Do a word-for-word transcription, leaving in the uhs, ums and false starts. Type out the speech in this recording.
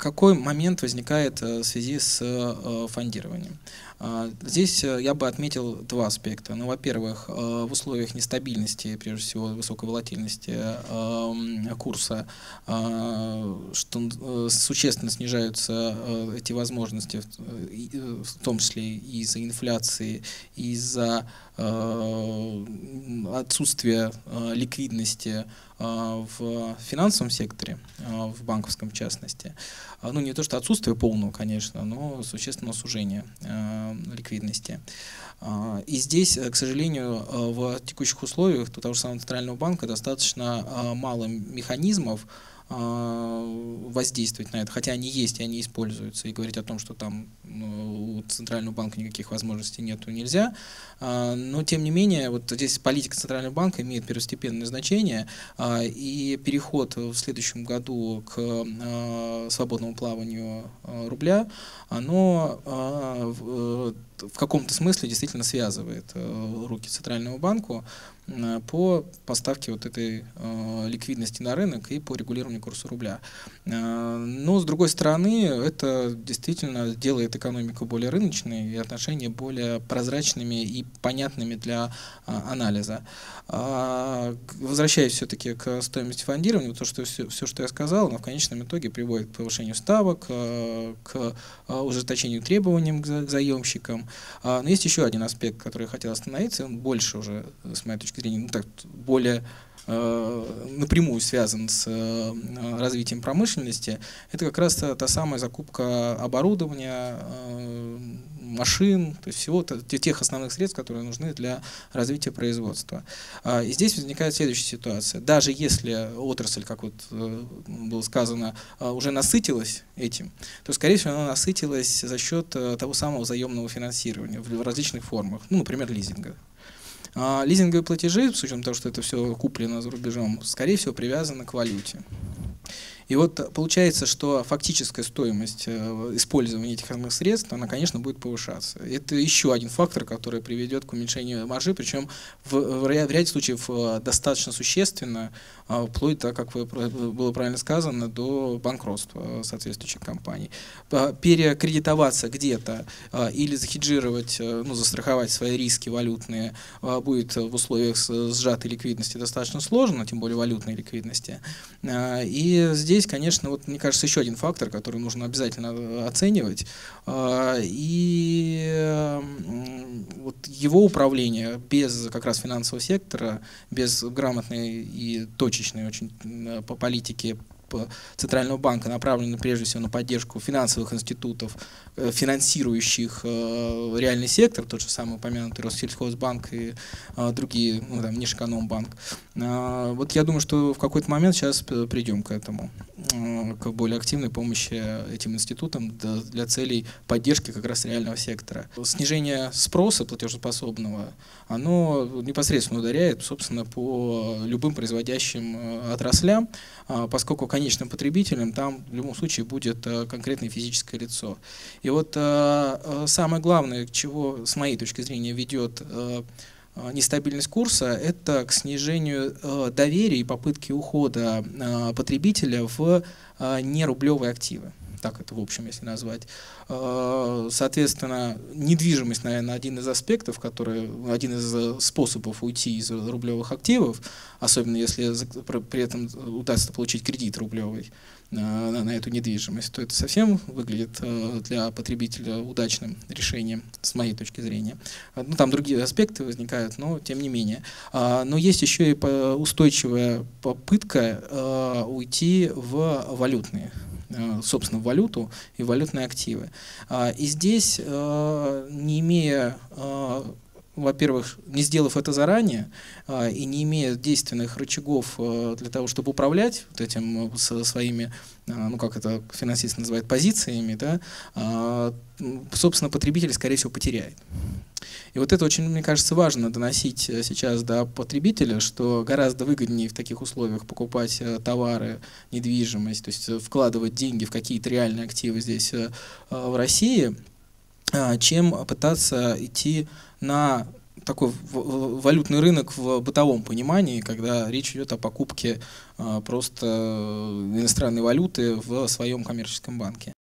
какой момент возникает в связи с фондированием? Здесь я бы отметил два аспекта. Ну, во-первых, в условиях нестабильности, прежде всего высокой волатильности курса, что существенно снижаются эти возможности, в том числе из-за инфляции, из-за отсутствия ликвидности в финансовом секторе, в банковском в частности. Ну, не то, что отсутствие полного, конечно, но существенного сужения ликвидности. И здесь, к сожалению, в текущих условиях у того же самого Центрального банка достаточно мало механизмов воздействовать на это, хотя они есть и они используются, и говорить о том, что там ну, у Центрального банка никаких возможностей нету, нельзя. Но, тем не менее, вот здесь политика Центрального банка имеет первостепенное значение, и переход в следующем году к свободному плаванию рубля, оно в каком-то смысле действительно связывает руки Центральному банку по поставке вот этой э, ликвидности на рынок и по регулированию курса рубля. Э, но, с другой стороны, это действительно делает экономику более рыночной и отношения более прозрачными и понятными для э, анализа. А, возвращаясь все-таки к стоимости фондирования, то, что все, все, что я сказал, оно в конечном итоге приводит к повышению ставок, э, к э, ужесточению требований к, за, к заемщикам. А, но есть еще один аспект, который я хотел остановиться, он больше уже, с моей точки зрения, ну, так, более э, напрямую связан с э, развитием промышленности, это как раз та, та самая закупка оборудования, э, машин, то есть всего тех основных средств, которые нужны для развития производства. И здесь возникает следующая ситуация. Даже если отрасль, как вот было сказано, уже насытилась этим, то, скорее всего, она насытилась за счет того самого заемного финансирования в различных формах, ну, например, лизинга. А лизинговые платежи, с учетом того, что это все куплено за рубежом, скорее всего, привязаны к валюте. И вот получается, что фактическая стоимость использования этих основных средств, она, конечно, будет повышаться. Это еще один фактор, который приведет к уменьшению маржи, причем в, в ряде случаев достаточно существенно, вплоть до, как было правильно сказано, до банкротства соответствующих компаний. Перекредитоваться где-то или захеджировать, ну, застраховать свои риски валютные будет в условиях сжатой ликвидности достаточно сложно, тем более валютной ликвидности. И здесь Здесь, конечно, вот, мне кажется, еще один фактор, который нужно обязательно оценивать, и вот его управление без как раз финансового сектора, без грамотной и точечной очень по политике Центрального банка, направленной прежде всего на поддержку финансовых институтов, финансирующих э, реальный сектор, тот же самый упомянутый Россельхозбанк и э, другие, ну, там, Нижэкономбанк. Э, вот я думаю, что в какой-то момент сейчас придем к этому, э, к более активной помощи этим институтам для целей поддержки как раз реального сектора. Снижение спроса платежеспособного, оно непосредственно ударяет, собственно, по любым производящим отраслям, э, поскольку конечным потребителем там в любом случае будет э, конкретное физическое лицо. И вот э, самое главное, к чего, с моей точки зрения, ведет э, нестабильность курса, это к снижению э, доверия и попытки ухода э, потребителя в э, нерублевые активы. Так это, в общем, если назвать. Соответственно, недвижимость, наверное, один из аспектов, который, один из способов уйти из рублевых активов, особенно если при этом удастся получить кредит рублевый на, на эту недвижимость, то это совсем выглядит для потребителя удачным решением, с моей точки зрения. Ну, там другие аспекты возникают, но тем не менее. Но есть еще и устойчивая попытка уйти в валютные, собственно, в валюту и валютные активы. И здесь, не имея, во-первых, не сделав это заранее и не имея действенных рычагов для того, чтобы управлять вот этим со своими, ну как это финансисты называют, позициями, да, собственно, потребитель, скорее всего, потеряет. И вот это очень, мне кажется, важно доносить сейчас до потребителя, что гораздо выгоднее в таких условиях покупать товары, недвижимость, то есть вкладывать деньги в какие-то реальные активы здесь в России, чем пытаться идти на такой валютный рынок в бытовом понимании, когда речь идет о покупке просто иностранной валюты в своем коммерческом банке.